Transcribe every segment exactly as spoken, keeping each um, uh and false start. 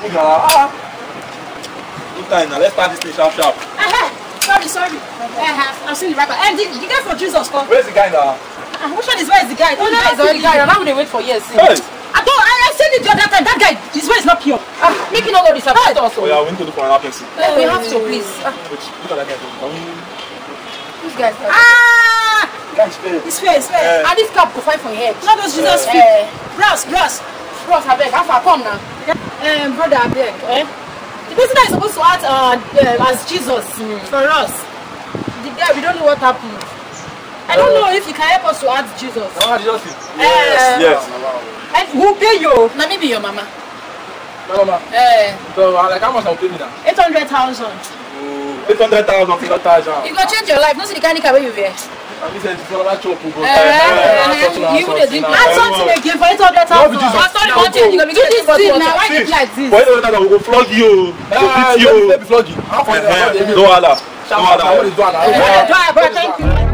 Ah. Good time now. Let's start this thing sharp sharp. Uh-huh. Sorry, sorry. Uh-huh. I've seen the rapper. And the, the guy for Jesus come. Where's the guy now? Uh, which one is where is the guy? Oh, no, that's the guy. Now they wait for years. Hey. I don't. I, I said it the other time. That guy, his way is not pure. Ah, make it not go disappoint us. Oh yeah, we need to look for another person. Uh, we have to, please. Ah. Which, look at that guy. This guy's Ah! Guy's fair. His fair, his fair. Uh, and this cap to fight for your head. Not those Jesus uh, feet. Uh, bros, bros. Bros, I beg. How far come now? Um, brother, I beg. Eh? The person that is supposed to act uh, uh, as Jesus mm. for us. The guy, we don't know what happened. I don't know if you can help us to add Jesus. Ah, Jesus. Yes, uh, yes. And who pay you? Let me be your mama. My mama. Eh. So, uh, like, how much I'll pay me now? Eight hundred thousand. Eight hundred thousand. Eight thousand. You gonna change your life. No, see the kind of car you wear. I listen to another chop, bro. You would drink. Add something again for eight hundred thousand. I thought you wanted. You gonna be getting this thing now. Why you like this? For eight hundred thousand, we go flog you. We go beat you. Maybe flog you. No Allah. No Allah. Thank you.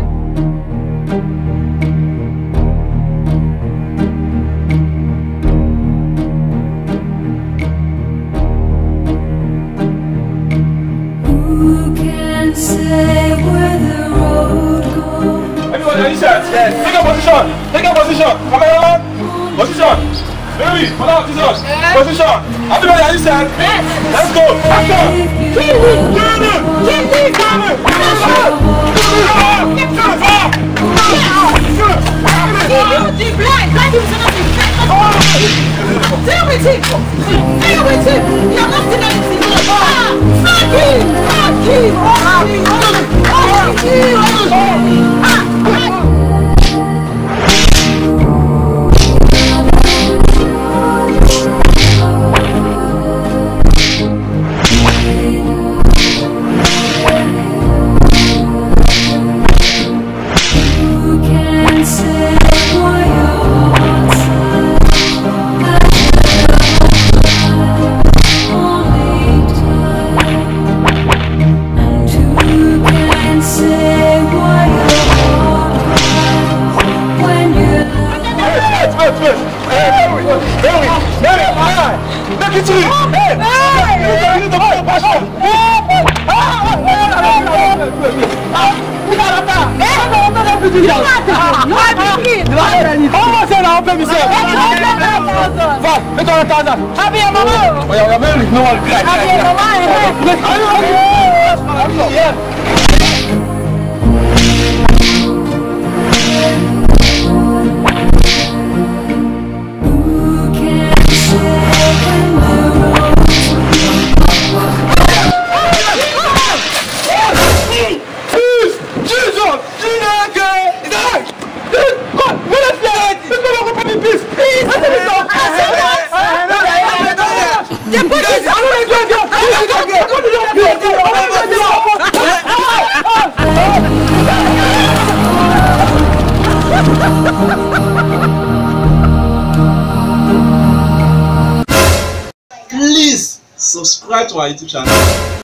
Say where the road goes. Everybody, are you set? Yes. Take a position. Take a position. Cameraman. Position. Baby, hold on, Jesus. Yes. Position. Everybody, are you set? Yes. Let's go. Action. Kill him. Kill him. Kill him. Kill him. The blind. Blind him so nothing. Deal with him. Deal with him. You have not seen anything. Fuck him. Fuck him. Fuck him. Please subscribe to our YouTube channel.